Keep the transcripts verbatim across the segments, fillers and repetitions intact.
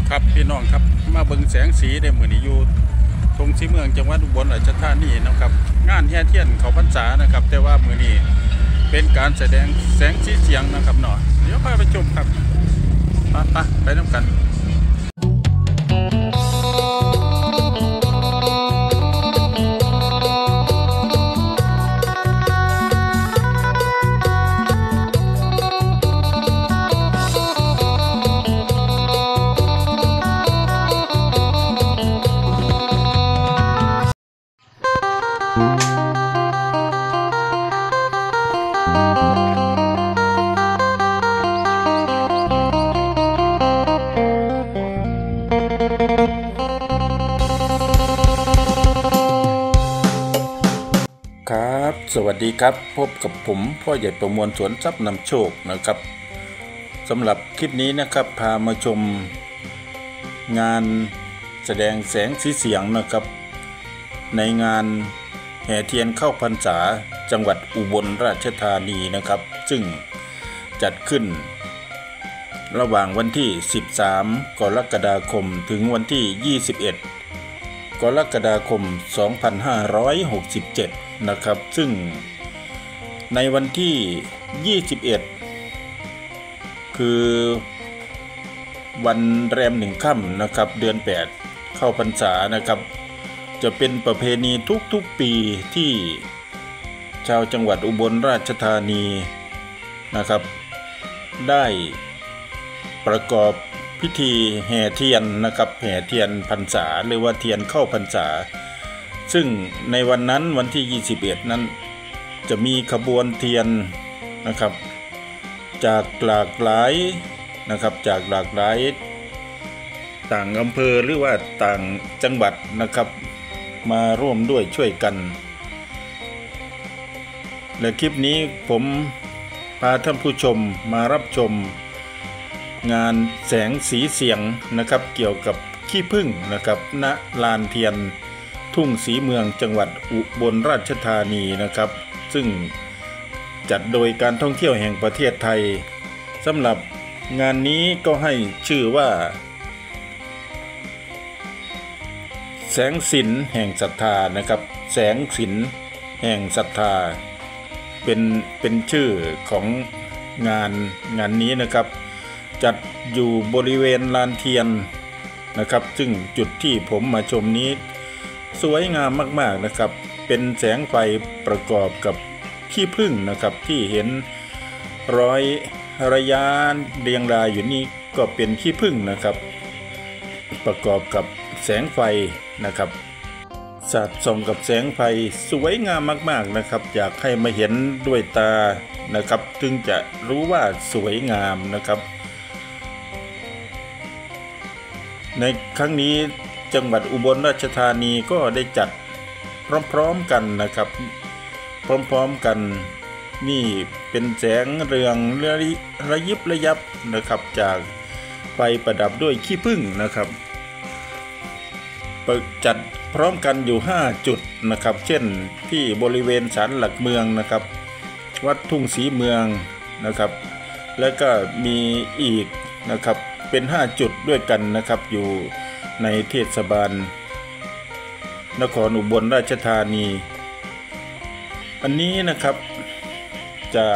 ครับพี่น้องครับมาเบิ่งแสงสีได้เหมือนอยู่ตรงที่เมืองจังหวัดอุบลราชธานีนะครับงานแห่เทียนเขาพรรษานะครับแต่ว่ามื้อนี้เป็นการแสดงแสงสีเสียงนะครับเนาะเดี๋ยวพาไปชมครับไปไปไปน้ำกันครับสวัสดีครับพบกับผมพ่อใหญ่ประมวลสวนทรัพย์นำโชคนะครับสำหรับคลิปนี้นะครับพามาชมงานแสดงแสงสีเสียงนะครับในงานแห่เทียนเข้าพรรษาจังหวัดอุบลราชธานีนะครับซึ่งจัดขึ้นระหว่างวันที่สิบสามกรกฎาคมถึงวันที่ยี่สิบเอ็ดกรกฎาคมสองพันห้าร้อยหกสิบเจ็ดนะครับซึ่งในวันที่ยี่สิบเอ็ดคือวันแรมหนึ่งค่ำนะครับเดือนแปดเข้าพรรษานะครับจะเป็นประเพณีทุกๆปีที่ชาวจังหวัดอุบลราชธานีนะครับได้ประกอบพิธีแห่เทียนนะครับแห่เทียนพรรษาหรือว่าเทียนเข้าพรรษาซึ่งในวันนั้นวันที่ยี่สิบเอ็ดนั้นจะมีขบวนเทียนนะครับจากหลากหลายนะครับจากหลากหลายต่างอำเภอหรือว่าต่างจังหวัดนะครับมาร่วมด้วยช่วยกันและคลิปนี้ผมพาท่านผู้ชมมารับชมงานแสงสีเสียงนะครับเกี่ยวกับขี้ผึ้งนะครับณลานเทียนทุ่งสีเมืองจังหวัดอุบลราชธานีนะครับซึ่งจัดโดยการท่องเที่ยวแห่งประเทศไทยสำหรับงานนี้ก็ให้ชื่อว่าแสงสินแห่งศรัทธานะครับแสงสินแห่งศรัทธาเป็นเป็นชื่อของงานงานนี้นะครับจัดอยู่บริเวณลานเทียนนะครับซึ่งจุดที่ผมมาชมนี้สวยงามมากๆนะครับเป็นแสงไฟประกอบกับขี้ผึ้งนะครับที่เห็นร้อยระยะเรียงรายอยู่นี่ก็เป็นขี้ผึ้งนะครับประกอบกับแสงไฟนะครับสาดส่องกับแสงไฟสวยงามมากๆนะครับอยากให้มาเห็นด้วยตานะครับจึงจะรู้ว่าสวยงามนะครับในครั้งนี้จังหวัดอุบลราชธานีก็ได้จัดพร้อมๆกันนะครับพร้อมๆกันนี่เป็นแสงเรืองระยิบระยับนะครับจากไฟประดับด้วยขี้ผึ้งนะครับจัดพร้อมกันอยู่ห้าจุดนะครับเช่นที่บริเวณศาลหลักเมืองนะครับวัดทุ่งสีเมืองนะครับแล้วก็มีอีกนะครับเป็นห้าจุดด้วยกันนะครับอยู่ในเทศบาลนครอุบลราชธานีอันนี้นะครับจะ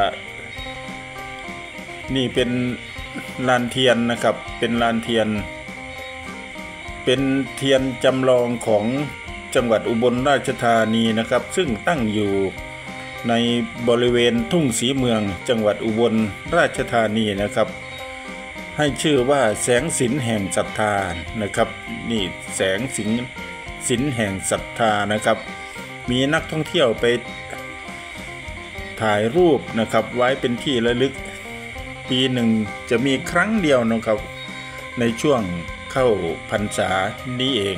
นี่เป็นลานเทียนนะครับเป็นลานเทียนเป็นเทียนจำลองของจังหวัดอุบลราชธานีนะครับซึ่งตั้งอยู่ในบริเวณทุ่งสีเมืองจังหวัดอุบลราชธานีนะครับให้ชื่อว่าแสงสินแห่งศรัทธานะครับนี่แสงสินสินแห่งศรัทธานะครับมีนักท่องเที่ยวไปถ่ายรูปนะครับไว้เป็นที่ระลึกปีหนึ่งจะมีครั้งเดียวนะครับในช่วงเข้าพรรษานี้เอง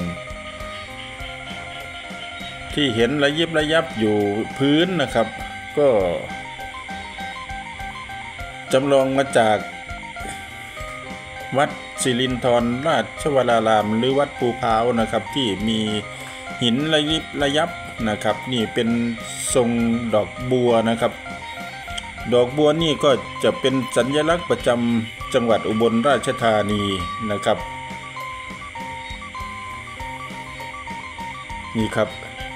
ที่เห็นระยิบระยับอยู่พื้นนะครับก็จำลองมาจากวัดสิรินธรราชวรารามหรือวัดภูพร้าวนะครับที่มีหินระยิบระยับนะครับนี่เป็นทรงดอกบัวนะครับ ดอกบัวนี่ก็จะเป็นสัญลักษณ์ประจำจังหวัดอุบลราชธานีนะครับนี่ครับ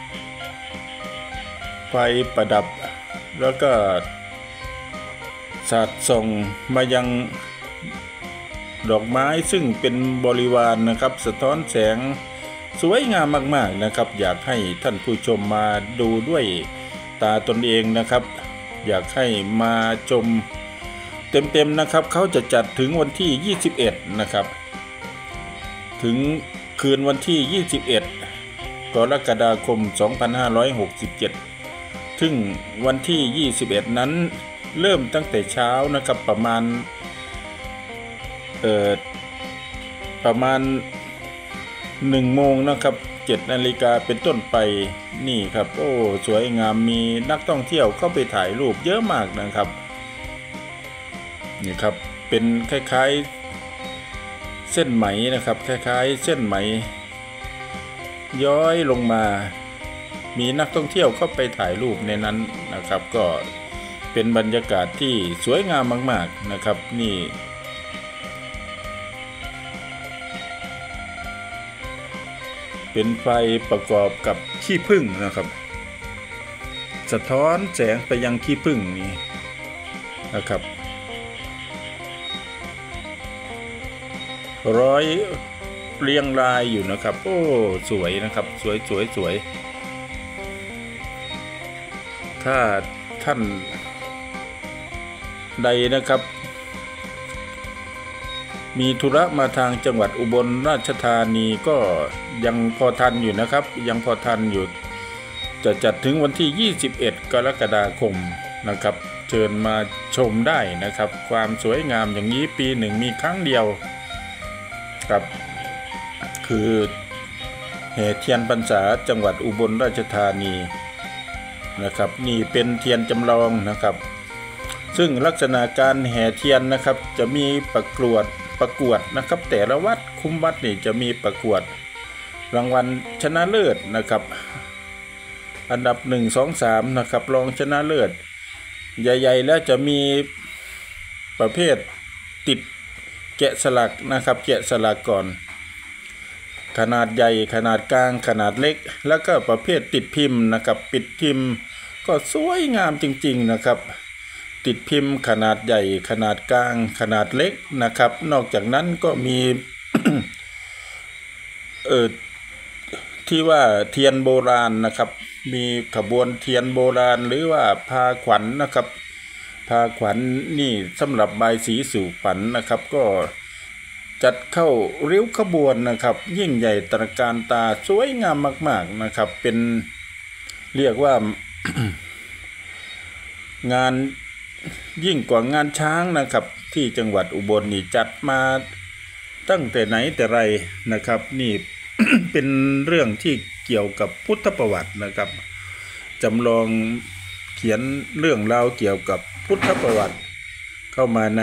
ไฟประดับแล้วก็สาดส่องมายังดอกไม้ซึ่งเป็นบริวารนะครับสะท้อนแสงสวยงามมากๆนะครับอยากให้ท่านผู้ชมมาดูด้วยตาตนเองนะครับอยากให้มาชมเต็มๆนะครับเขาจะจัดถึงวันที่ยี่สิบเอ็ดนะครับถึงคืนวันที่ยี่สิบเอ็ดกรกฎาคมสองพันห้าร้อยหกสิบเจ็ดซึ่งวันที่ยี่สิบเอ็ดนั้นเริ่มตั้งแต่เช้านะครับประมาณเอ่อประมาณหนึ่งโมงนะครับเจ็ดนาฬิกาเป็นต้นไปนี่ครับโอ้สวยงามมีนักท่องเที่ยวเข้าไปถ่ายรูปเยอะมากนะครับนี่ครับเป็นคล้ายๆเส้นไหมนะครับคล้ายๆเส้นไหมย้อยลงมามีนักท่องเที่ยวเข้าไปถ่ายรูปในนั้นนะครับก็เป็นบรรยากาศที่สวยงามมากๆนะครับนี่เป็นไฟประกอบกับขี้ผึ้งนะครับสะท้อนแสงไปยังขี้ผึ้งนี่นะครับร้อยเรียงรายอยู่นะครับโอ้สวยนะครับสวยสวยสวยถ้าท่านใดนะครับมีธุระมาทางจังหวัดอุบลราชธานีก็ยังพอทันอยู่นะครับยังพอทันอยู่จะจัดถึงวันที่ยี่สิบเอ็ดกรกฎาคมนะครับเชิญมาชมได้นะครับความสวยงามอย่างนี้ปีหนึ่งมีครั้งเดียวครับคือแห่เทียนพรรษาจังหวัดอุบลราชธานีนะครับนี่เป็นเทียนจำลองนะครับซึ่งลักษณะการแห่เทียนนะครับจะมีประกวดประกวดนะครับแต่ละวัดคุ้มวัดนี่จะมีประกวดรางวัลชนะเลิศนะครับอันดับหนึ่ง สอง สามนะครับรองชนะเลิศใหญ่ๆแล้วจะมีประเภทติดแกะสลักนะครับแกะสลักก่อนขนาดใหญ่ขนาดกลางขนาดเล็กแล้วก็ประเภทติดพิมพ์นะครับปิดพิมพ์ก็สวยงามจริงๆนะครับติดพิมพ์ขนาดใหญ่ขนาดกลางขนาดเล็กนะครับนอกจากนั้นก็มี เออที่ว่าเทียนโบราณนะครับมีขบวนเทียนโบราณหรือว่าพาขวัญ นะครับพาขวัญ นี่สำหรับบายสีสู่ขวัญ นะครับก็จัดเข้าริ้วขบวนนะครับยิ่งใหญ่ตระการตาสวยงามมากๆนะครับเป็นเรียกว่า งานยิ่งกว่างานช้างนะครับที่จังหวัดอุบลนี่จัดมาตั้งแต่ไหนแต่ไรนะครับนี่ เป็นเรื่องที่เกี่ยวกับพุทธประวัตินะครับจำลองเขียนเรื่องราวเกี่ยวกับพุทธประวัติเข้ามาใน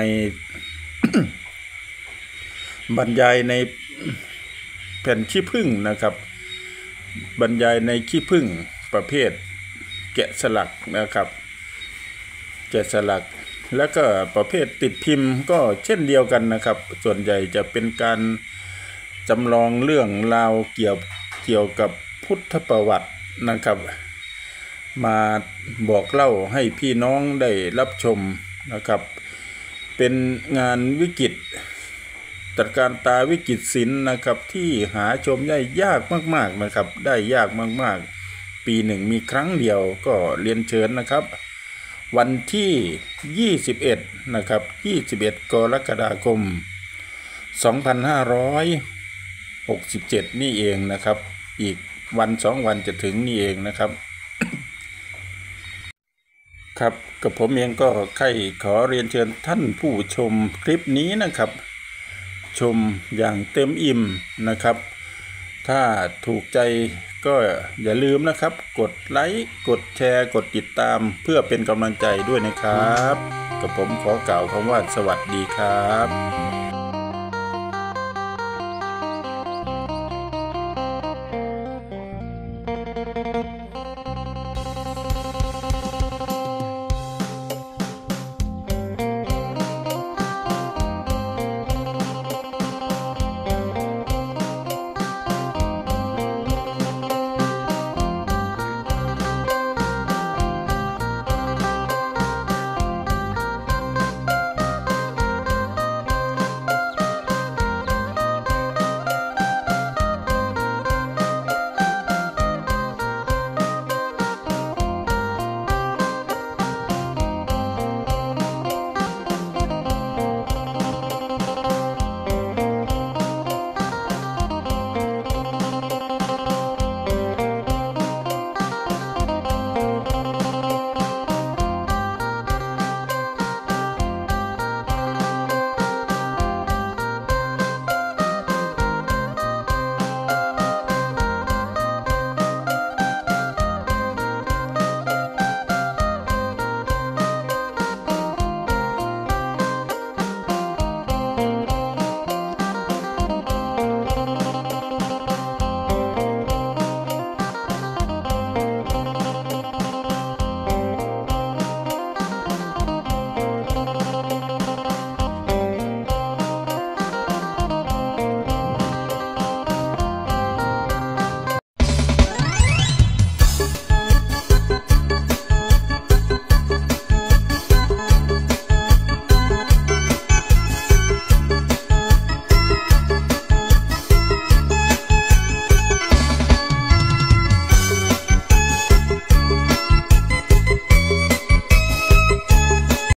บรรยายในแผ่นขี้ผึ้งนะครับบรรยายในขี้ผึ้งประเภทแกะสลักนะครับแกะสลักแล้วก็ประเภทติดพิมพ์ก็เช่นเดียวกันนะครับส่วนใหญ่จะเป็นการจำลองเรื่องราวเกี่ยวเกี่ยวกับพุทธประวัตินะครับมาบอกเล่าให้พี่น้องได้รับชมนะครับเป็นงานวิจิตรตระการตาวิจิตรศิลป์นะครับที่หาชมได้ยากมากๆนะครับได้ยากมากๆปีหนึ่งมีครั้งเดียวก็เรียนเชิญนะครับวันที่ยี่สิบเอ็ดนะครับยี่สิบเอ็ดกรกฎาคมสองพันห้าร้อยหกสิบเจ็ดนี่เองนะครับอีกวันสองวันจะถึงนี่เองนะครับ ครับกับผมเองก็ใครขอเรียนเชิญท่านผู้ชมคลิปนี้นะครับชมอย่างเต็มอิ่มนะครับถ้าถูกใจก็อย่าลืมนะครับกดไลค์กดแชร์กดติดตามเพื่อเป็นกำลังใจด้วยนะครับกับผมขอกล่าวคำว่าสวัสดีครับ